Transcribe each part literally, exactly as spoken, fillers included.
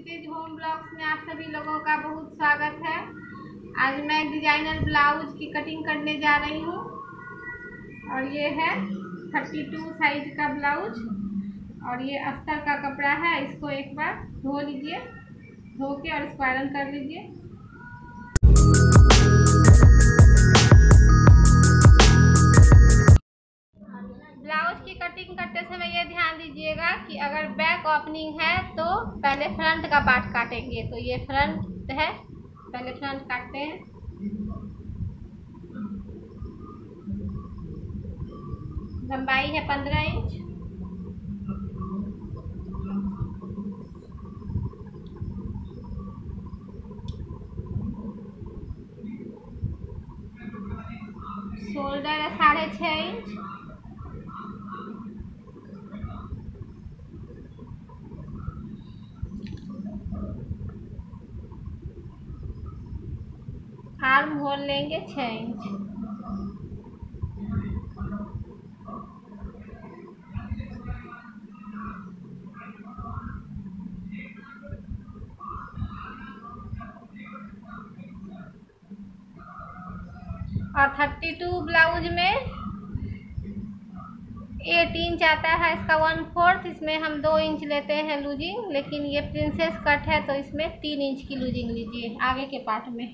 क्षितिज home blogs में आप सभी लोगों का बहुत स्वागत है। आज मैं डिजाइनर ब्लाउज की कटिंग करने जा रही हूँ और ये है बत्तीस साइज का ब्लाउज और ये अस्तर का कपड़ा है। इसको एक बार धो लीजिए, धो के और इसको आयरन कर लीजिए। ब्लाउज की कटिंग करते समय ये ध्यान दीजिएगा कि अगर बैक ओपनिंग है तो पहले फ्रंट का पार्ट काटेंगे। तो ये फ्रंट है, पहले फ्रंट काटते हैं। लंबाई है पंद्रह इंच। शोल्डर है साढ़े छः इंच। आर्म होल लेंगे छः इंच। और बत्तीस ब्लाउज में आठ इंच आता है, इसका वन फोर्थ। इसमें हम दो इंच लेते हैं लूजिंग, लेकिन ये प्रिंसेस कट है तो इसमें तीन इंच की लूजिंग लीजिए आगे के पार्ट में।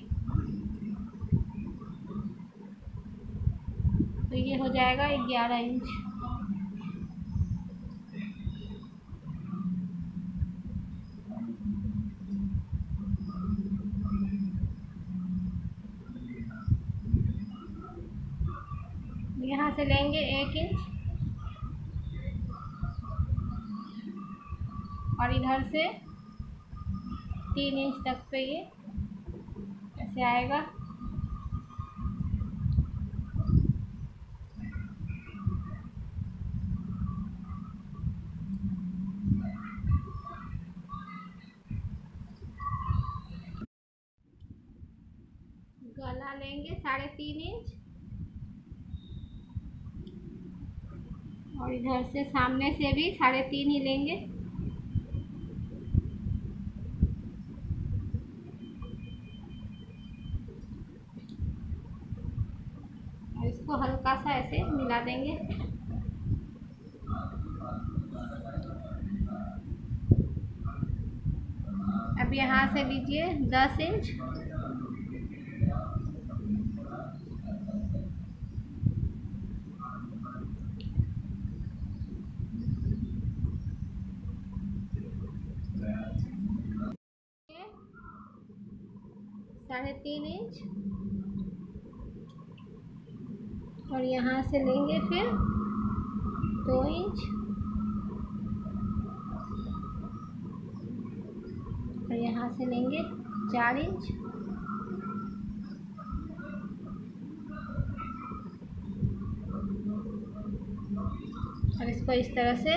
तो ये हो जाएगा ग्यारह इंच। यहाँ से लेंगे एक इंच और इधर से तीन इंच तक पे ये ऐसे आएगा। गला लेंगे साढ़े तीन इंच और इधर से सामने से भी साढ़े तीन ही लेंगे। और इसको हल्का सा ऐसे मिला देंगे। अब यहाँ से लीजिए दस इंच साढ़े तीन इंच और यहाँ से लेंगे फिर दो इंच और यहाँ से लेंगे चार इंच और इसको इस तरह से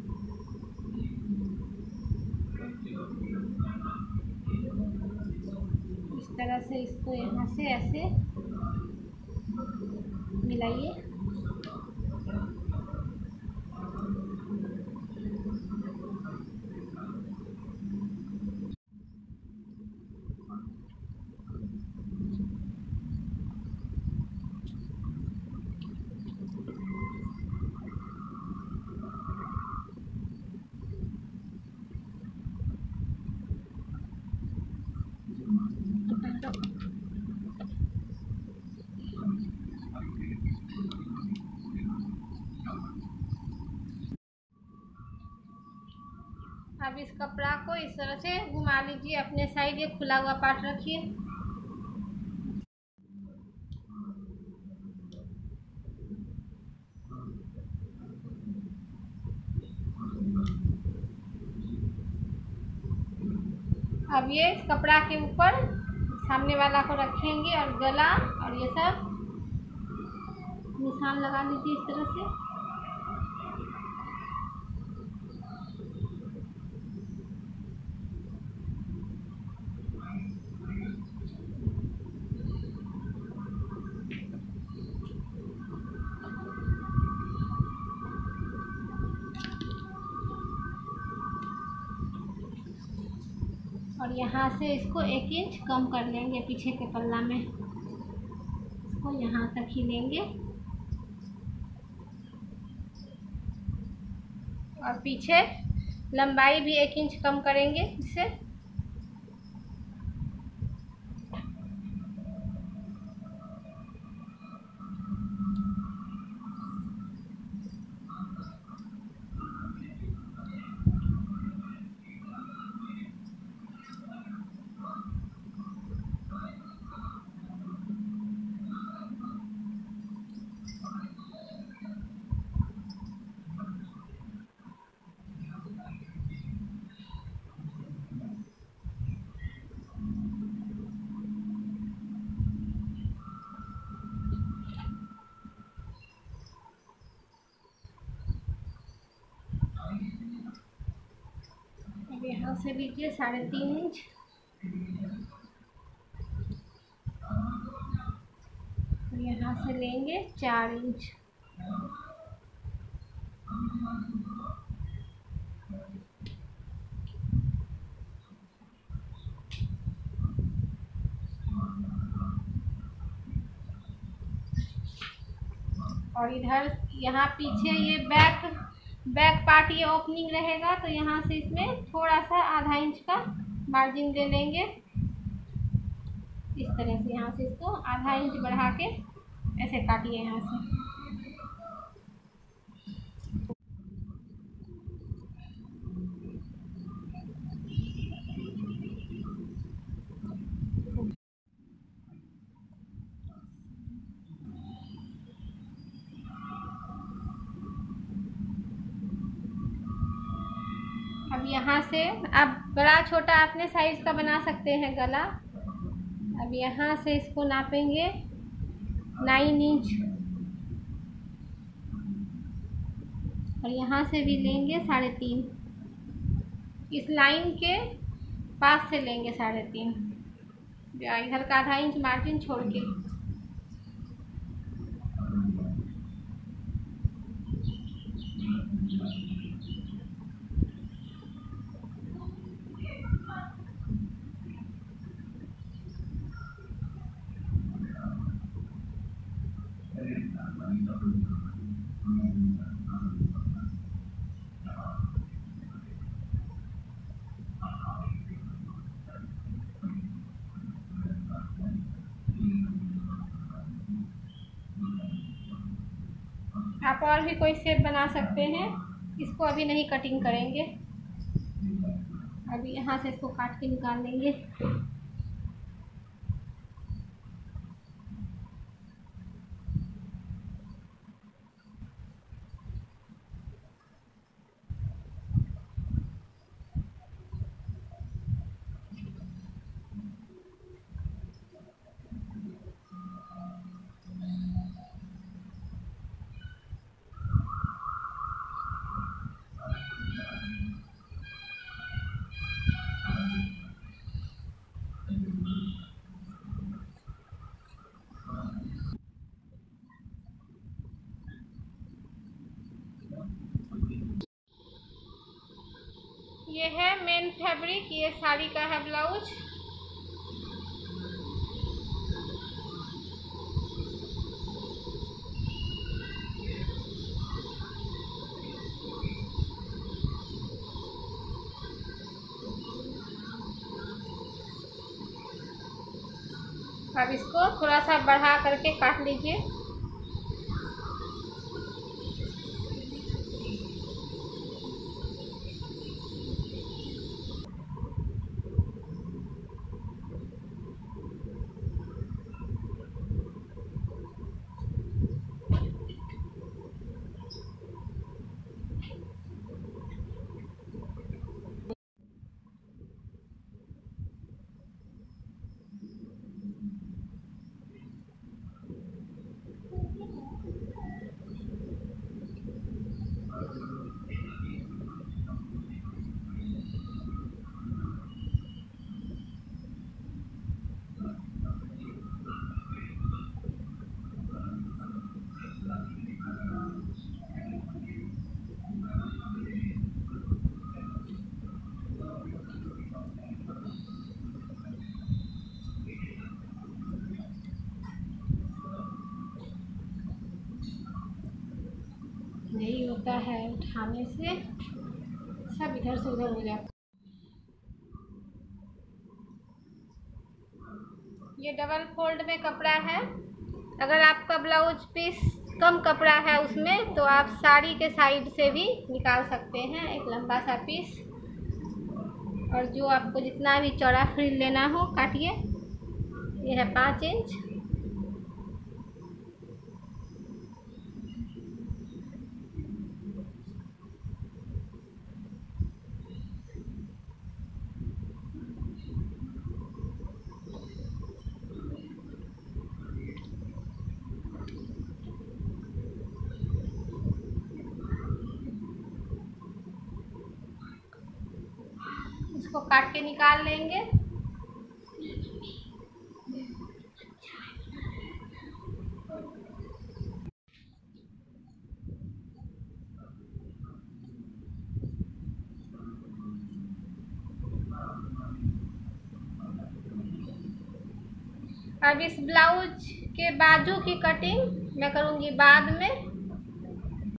इस तरह से इसको यहाँ से ऐसे मिलाइए। अब इस कपड़ा को इस तरह से घुमा लीजिए अपने साइड। ये खुला हुआ पार्ट रखिए। अब ये इस कपड़ा के ऊपर सामने वाला को रखेंगे और गला और ये सब निशान लगा लीजिए इस तरह से। और यहाँ से इसको एक इंच कम कर लेंगे पीछे के पल्ला में, इसको यहाँ तक ही लेंगे और पीछे लंबाई भी एक इंच कम करेंगे इससे। यहाँ से लीजिए साढ़े तीन इंच और यहाँ से लेंगे चार इंच। और इधर यहाँ पीछे ये बैक बैक पार्ट ये ओपनिंग रहेगा, तो यहाँ से इसमें थोड़ा सा आधा इंच का मार्जिन दे लेंगे इस तरह से। यहाँ से इसको आधा इंच बढ़ा के ऐसे काटिए यहाँ से। अब यहाँ से आप बड़ा छोटा अपने साइज का बना सकते हैं गला। अब यहाँ से इसको नापेंगे नाइन इंच और यहाँ से भी लेंगे साढ़े तीन, इस लाइन के पास से लेंगे साढ़े तीन, इधर का आधा इंच मार्जिन छोड़ के। आप और भी कोई शेप बना सकते हैं, इसको अभी नहीं कटिंग करेंगे, अभी यहाँ से इसको काट के निकाल लेंगे। ये है मेन फैब्रिक, ये साड़ी का है ब्लाउज। अब इसको थोड़ा सा बढ़ा करके काट लीजिए। है उठाने से, सब इधर से उधर हो जाता। ये डबल फोल्ड में कपड़ा है। अगर आपका ब्लाउज पीस कम कपड़ा है उसमें, तो आप साड़ी के साइड से भी निकाल सकते हैं एक लंबा सा पीस। और जो आपको जितना भी चौड़ा फ्रिल लेना हो काटिए। ये है पाँच इंच। इसको काट के निकाल लेंगे। अब इस ब्लाउज के बाजू की कटिंग मैं करूँगी बाद में।